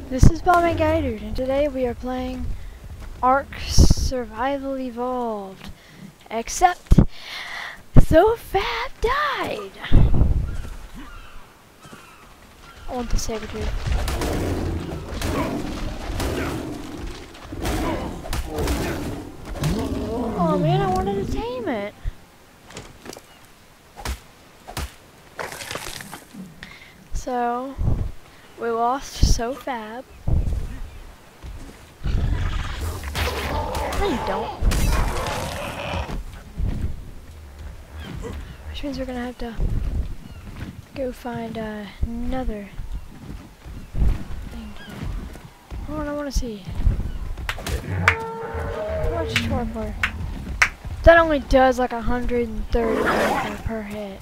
This is Bob and Guy, and today we are playing Ark Survival Evolved. Except, SoFab died! I want the saber tooth. Oh man, I wanted to tame it. So, we lost SoFab. No, you don't. Which means we're gonna have to go find another thing to do. Oh, I want to see. How much torpor? That only does like 130 torpor per hit.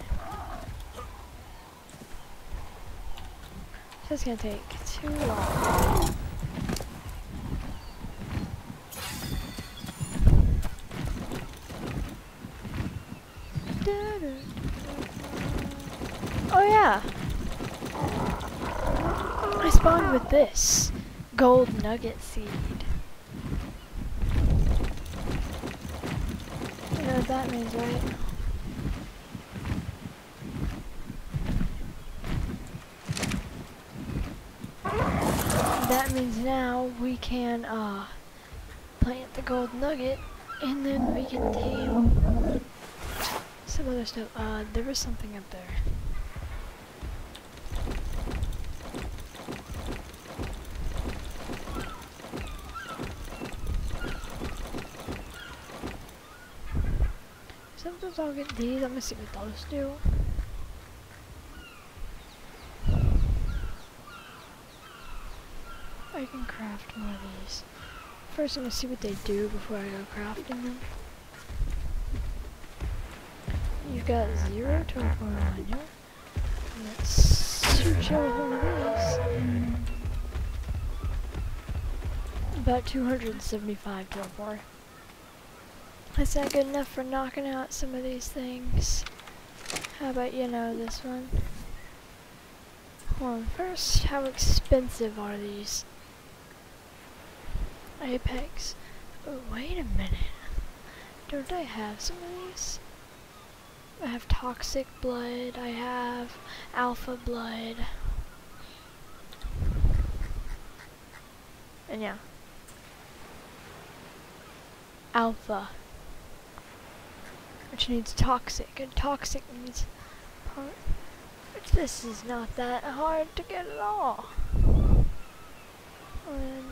This is gonna take too long. Oh yeah, I spawned with this gold nugget seed. You know what that means, right? That means now we can plant the gold nugget and then we can tame some other stuff. There was something up there. Sometimes I'll get these. I'm gonna see what those do. I can craft more of these. First I'm gonna see what they do before I go crafting them. You've got 0 torpor on you. Let's shoot you with one of these. About 275 torpor. That's not good enough for knocking out some of these things. How about, you know, this one? Hold on, first, how expensive are these? Apex. Oh, wait a minute. Don't I have some of these? I have toxic blood, I have alpha blood. And yeah. Alpha. Which needs toxic, and toxic needs part. Which this is not that hard to get at all. And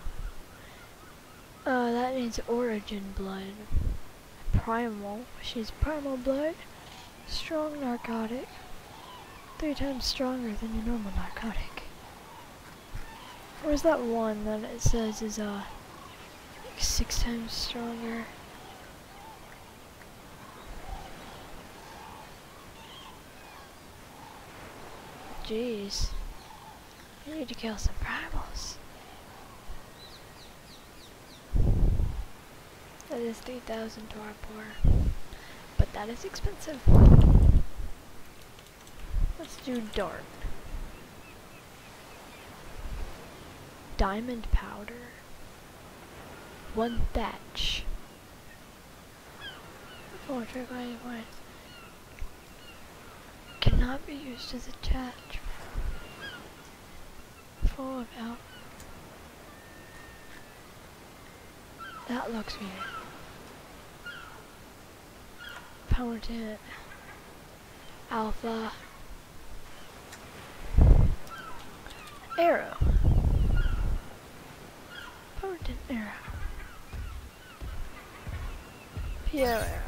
that needs origin blood. Primal, which needs primal blood. Strong narcotic. 3 times stronger than your normal narcotic. Where's that one that it says is like 6 times stronger? Jeez. I need to kill some primals. That is 3,000 torpor. But that is expensive. Let's do dart. Diamond powder. 1 thatch. 4 trick point. Cannot be used as attachment. Full of out. That looks weird. Power tent. Alpha. Arrow. Power tent arrow. PO arrow.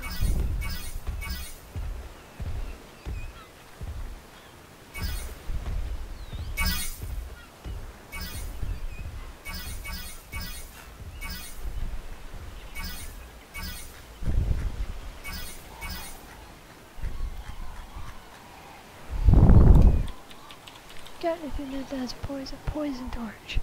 Got anything that has poison torch.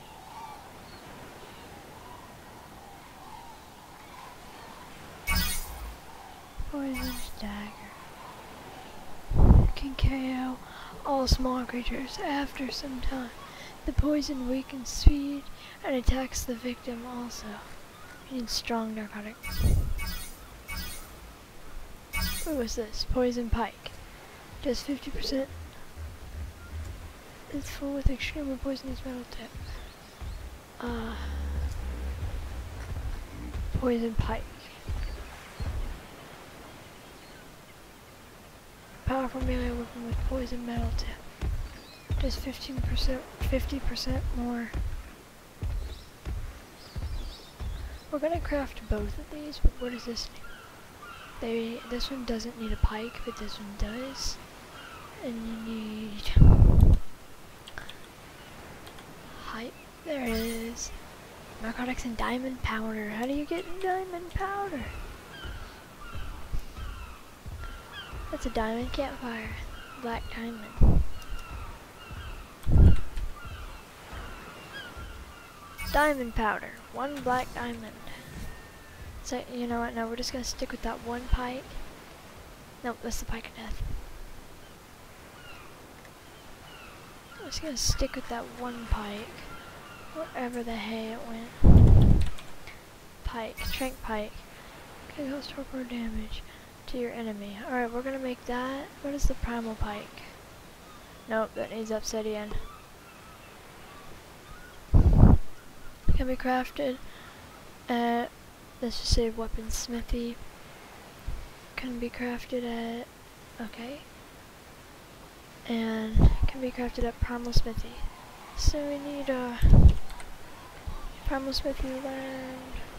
Poison dagger. Can KO all small creatures after some time. The poison weakens speed and attacks the victim also. You need strong narcotic. What was this? Poison Pike. Does 50%. It's full with extremely poisonous metal tip. Poison Pike. Powerful melee weapon with poison metal tip. Does 50% more. We're gonna craft both of these, but what does this need? This one doesn't need a pike, but this one does. And you need height. There it is. Narcotics and diamond powder. How do you get diamond powder? That's a diamond campfire. Black diamond. Diamond powder. 1 black diamond. So, you know what? No, we're just gonna stick with that 1 pike. Nope, that's the pike of death. I'm just gonna stick with that 1 pike. Wherever the hay it went. Pike. Trank pike. Can cause torpor damage to your enemy. Alright, we're gonna make that. What is the primal pike? Nope, that needs obsidian. Can be crafted at, let's just say, weaponsmithy. Can be crafted at, okay. And can be crafted at primal smithy. So we need a primal smithy learned.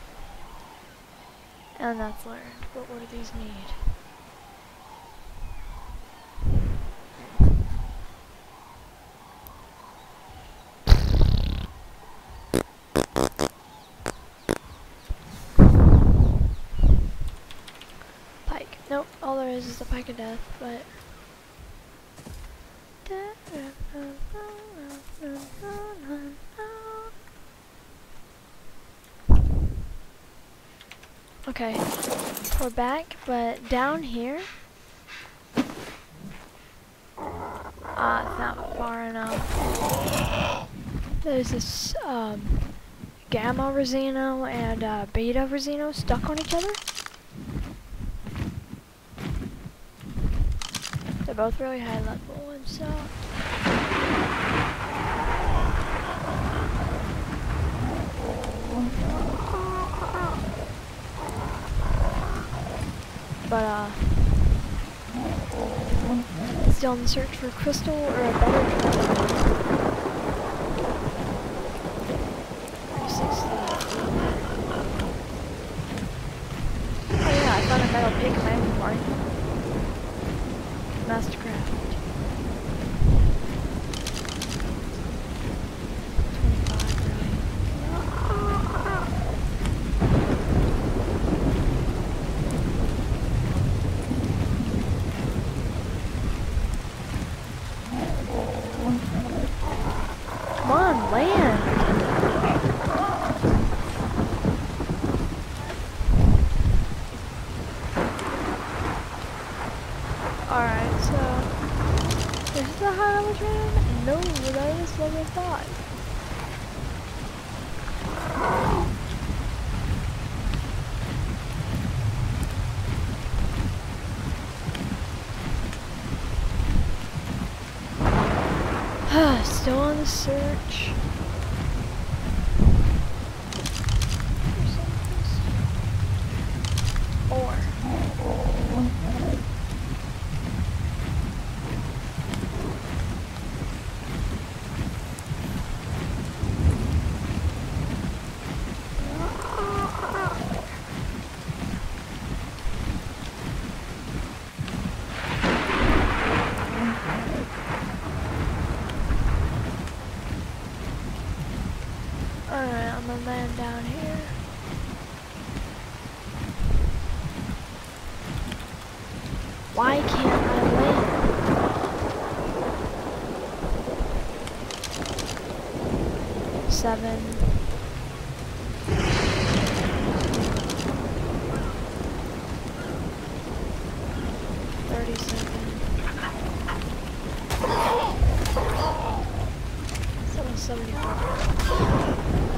And that's learned. But what do these need? Pike. Nope, all there is the pike of death, but okay, we're back, but down here, it's not far enough. There's this gamma Rosino and beta Rosino stuck on each other. They're both really high level and stuff. But still in the search for a crystal or a better treasure. Oh yeah, I found a metal pig in my inventory. Mastercraft. 25, really. Come on, land! Alright, so this is a high level train? No, that is level 5. Still on the search. Or alright, I'm gonna land down here. Why can't I land? Seven. 37. 74.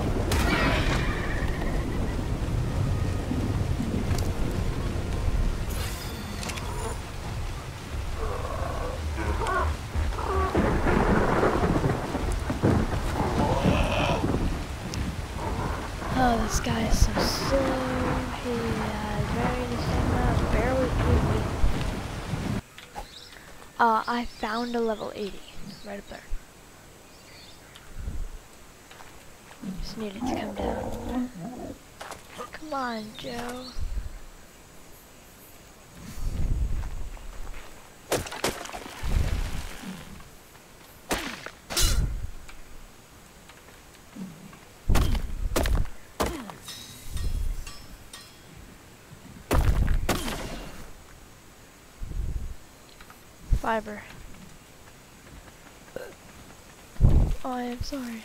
Oh, this guy is so slow. He has very distinct map, barely 80. I found a level 80 right up there. Just need it to come down. Come on, Joe. Fiber. Oh, I am sorry.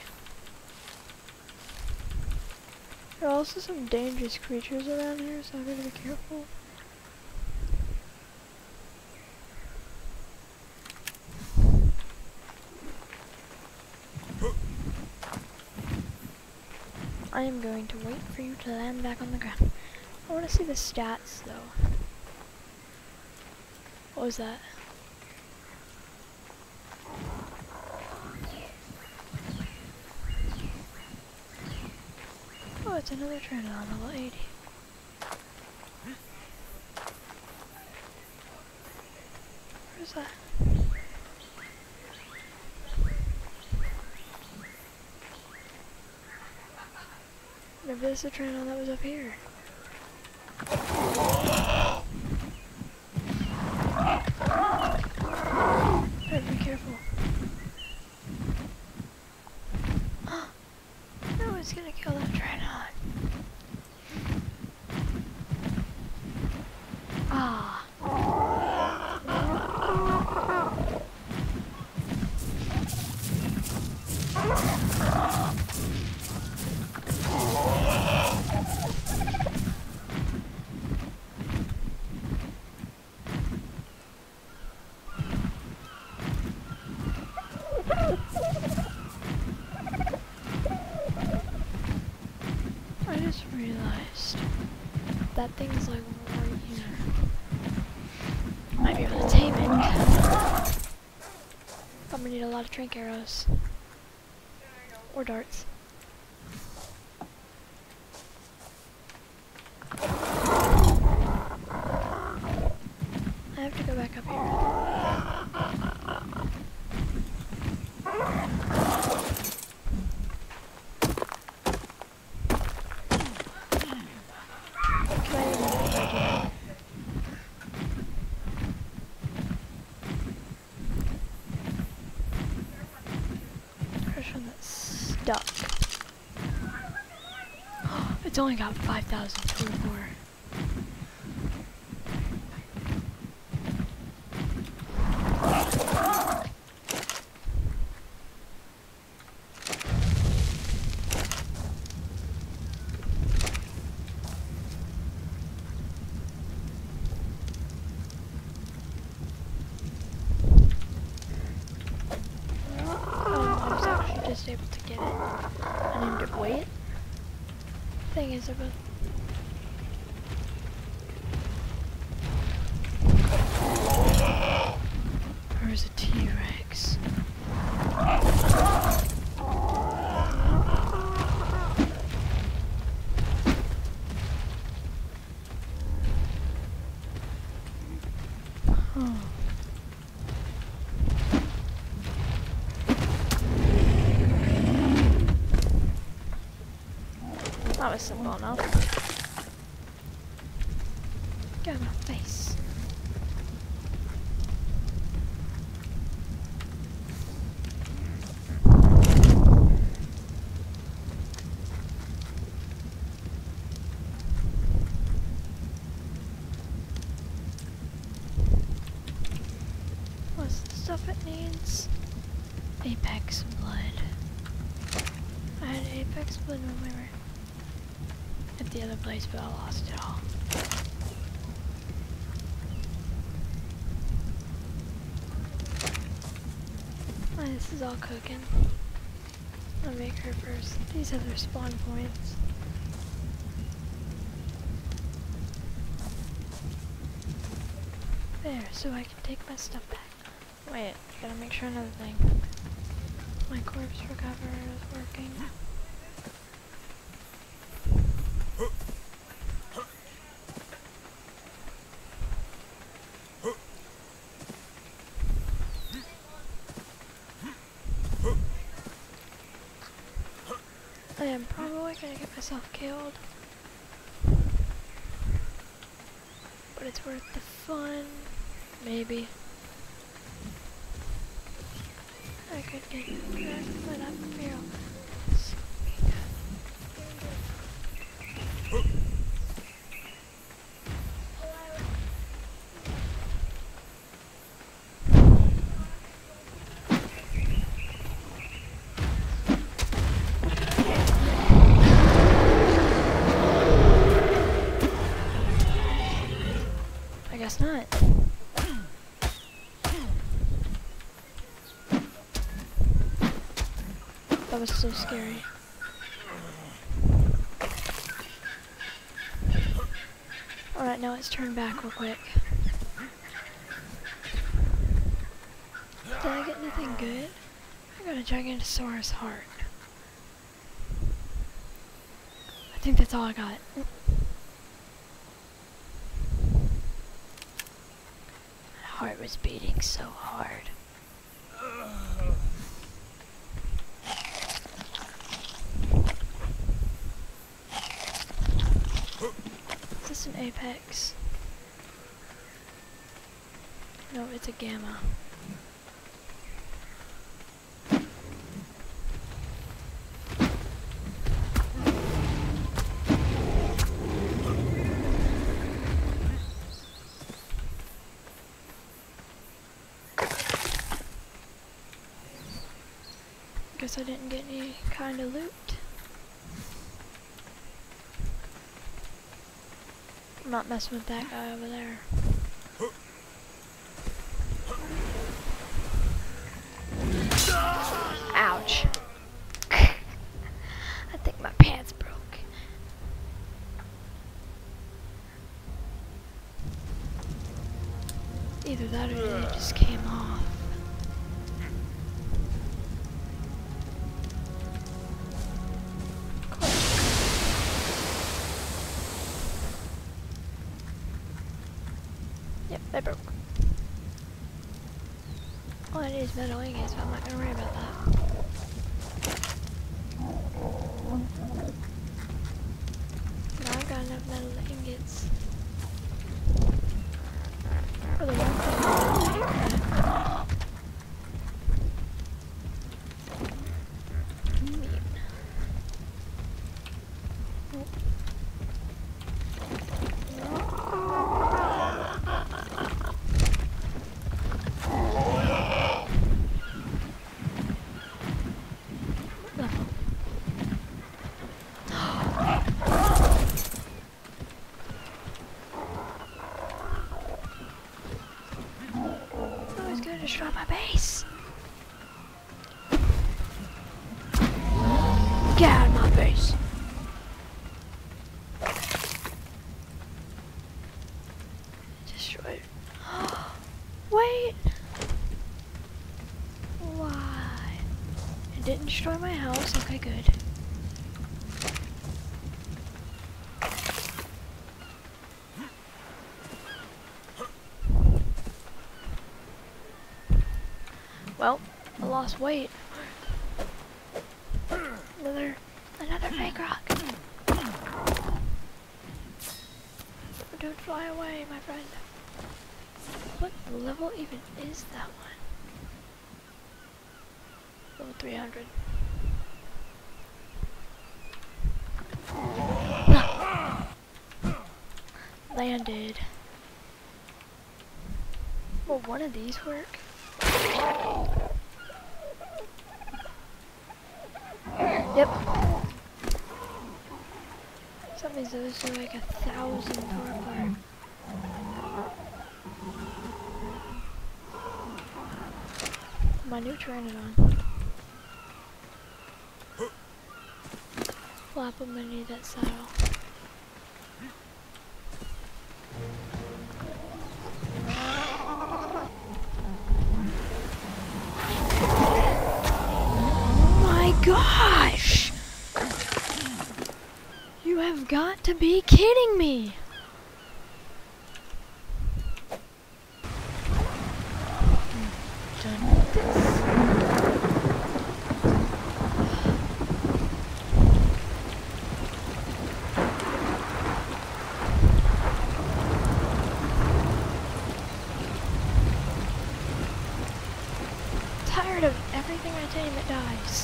There are also some dangerous creatures around here, so I gotta be careful. I am going to wait for you to land back on the ground. I want to see the stats, though. What was that? Oh, it's another Pteranodon on level 80. Where's that? Maybe this is a Pteranodon that was up here. Better be careful. No, it's gonna kill that Pteranodon. Ah. I just realized that thing's like right here. Might be able to tame it. I'm gonna need a lot of trank arrows. Or darts. I have to go back up here. Stuck. It's only got 5,024. Just able to get it. I named it Wait. Thing is about where's a T-Rex? That was simple enough. Get on my face. What's the stuff it needs? Apex blood. I had Apex blood when we were at the other place, but I lost it all. Oh, this is all cooking. I'll make her first. These are their spawn points. There, so I can take my stuff back. Wait, gotta make sure another thing. My corpse recover is working. I am probably gonna get myself killed. But it's worth the fun. Maybe. I could get cracked, but I feel I guess not. That was so scary. Alright, now let's turn back real quick. Did I get anything good? I got a Gigantosaurus heart. I think that's all I got. My heart was beating so hard. Is this an apex? No, it's a gamma. Guess I didn't get any kind of loot. I'm not messing with that guy over there. Ouch. I think my pants broke. Either that or they just came off. Yep, they broke. All I need is metal ingots, so I'm not gonna worry about that. Now I've got enough metal ingots. For the one thing I destroy my base. Get out of my base. Destroyed. Wait. Why? It didn't destroy my house. Okay, good. Well, I lost weight. Another fake rock. Don't fly away, my friend. What level even is that one? Level 300. Landed. Will one of these work? Yep. That means those are like 1,000 per part. My new Pteranodon. flap them beneath that saddle. Oh my gosh! You have got to be kidding me! Done with this. Tired of everything I tame it dies.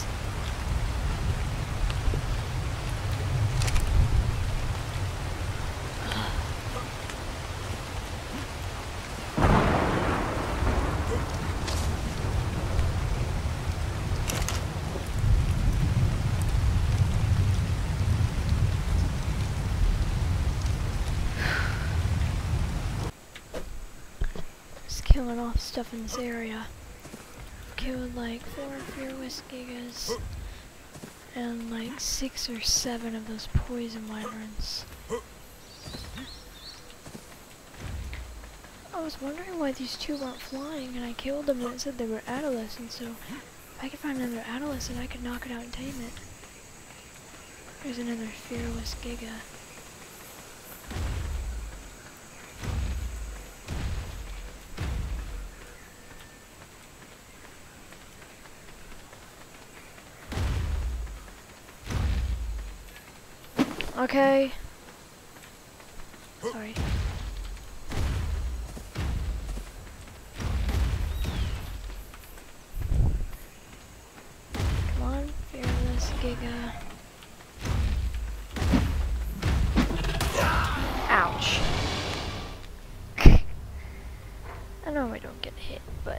Just killing off stuff in this area. Killed like 4 fearless gigas and like 6 or 7 of those poison wyverns. I was wondering why these 2 weren't flying, and I killed them and it said they were adolescents, so if I could find another adolescent I could knock it out and tame it. There's another fearless giga. Okay. Sorry. Come on, fearless giga. Ouch. I know I don't get hit, but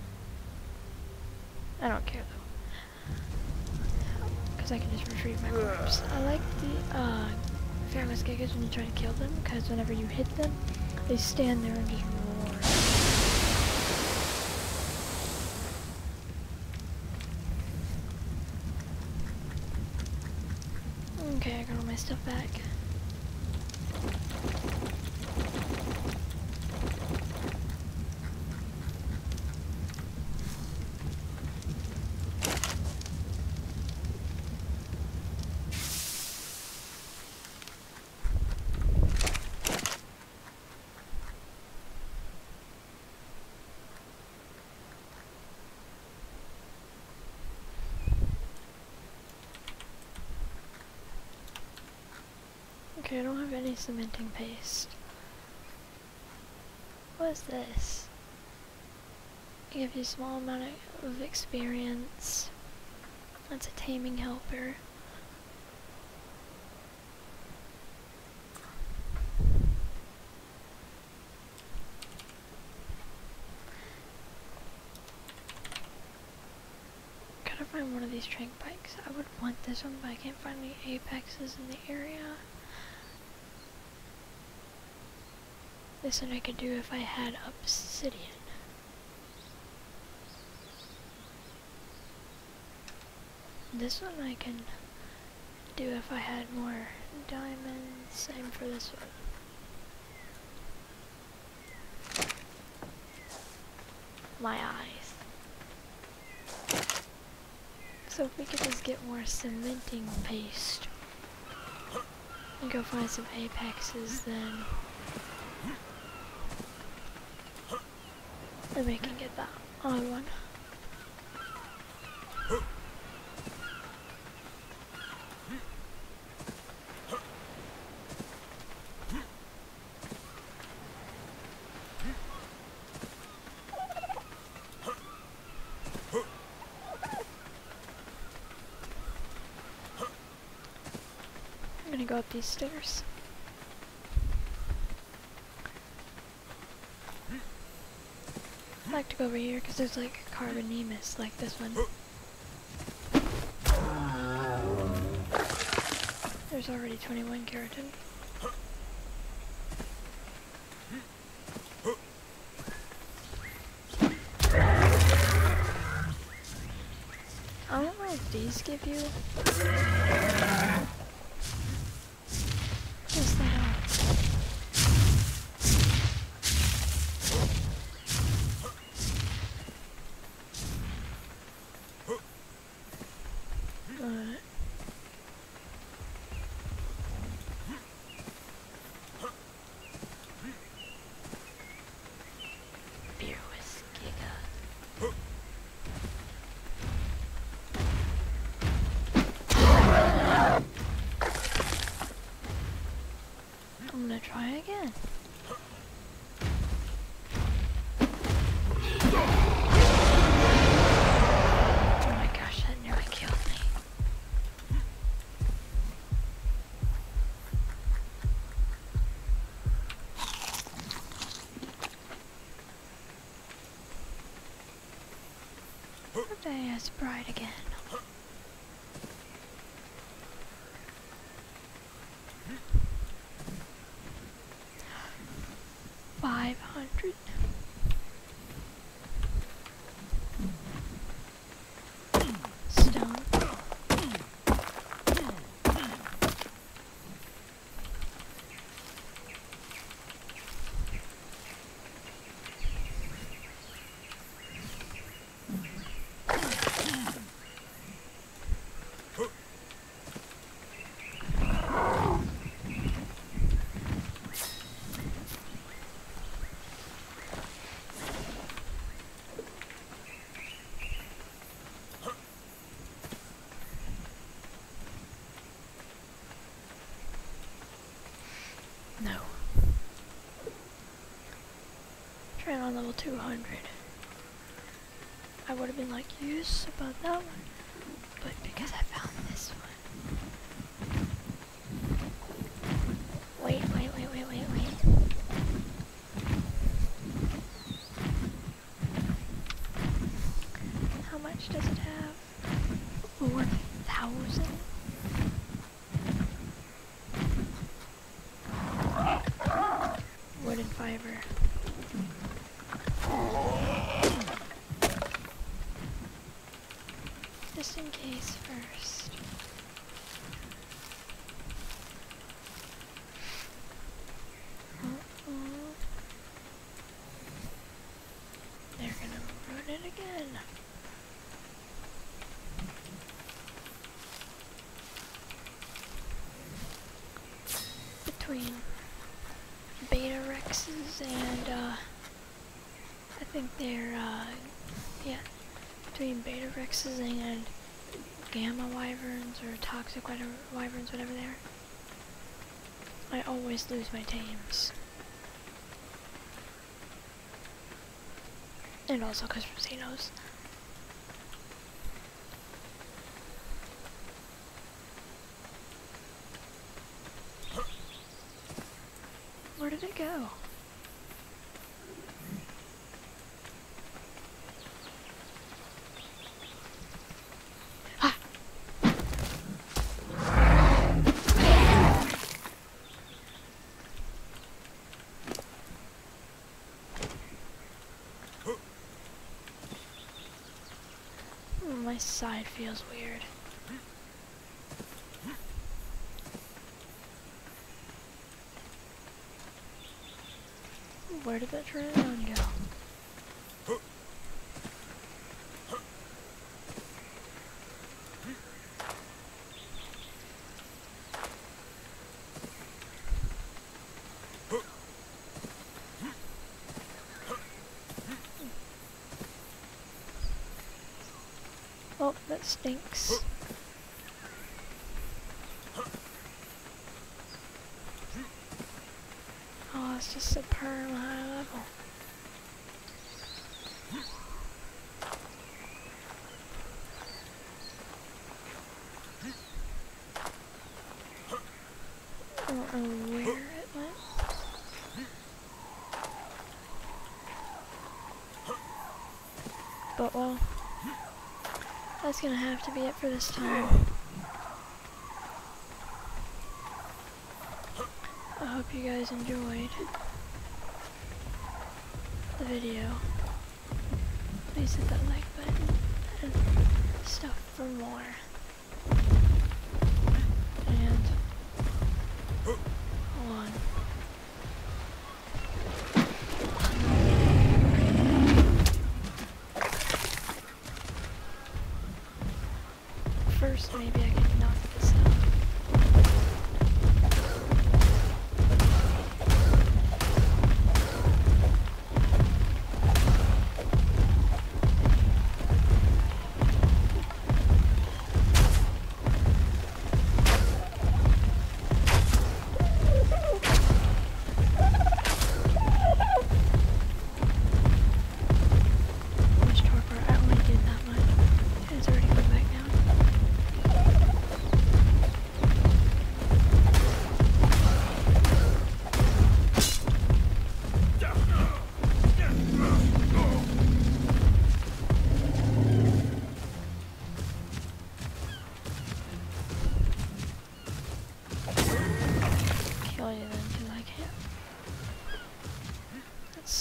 I don't care though. Because I can just retrieve my corpse. I like the fearless gigas when you try to kill them, because whenever you hit them, they stand there and just roar. Okay, I got all my stuff back. Okay, I don't have any cementing paste. What is this? Give you a small amount of experience. That's a taming helper. Gotta find one of these trank bikes. I would want this one, but I can't find any apexes in the area. This one I could do if I had obsidian. This one I can do if I had more diamonds. Same for this one. My eyes. So if we could just get more cementing paste and go find some apexes, then we can get that other one. I'm gonna go up these stairs. I like to go over here because there's like carbonemus like this one. There's already 21 keratin. I don't know if these give you There's Bride again. $500. Stone. No. Trying on level 200. I would have been like, yes, about that one. But because I found this one. Wait. How much does it have? 4,000? Wooden fiber. Just in case first. They're gonna run it again. Between Beta Rexes and I think they're yeah, between Beta Rexes and Gamma Wyverns or Toxic Wyverns, whatever they are. I always lose my tames. And also because Rosinos. Where did it go? Ah! My side feels weird. Where did that drone go? Oh, that stinks. Oh, it's just a perm high level. I don't know where it went. But well, that's gonna have to be it for this time. I hope you guys enjoyed the video. Please hit that like button and stuff for more. And hold on. First, maybe I can knock this out. Much torpor, I only did that much. And it's already put back down.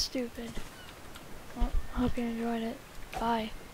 stupid. Well, hope you enjoyed it. Bye.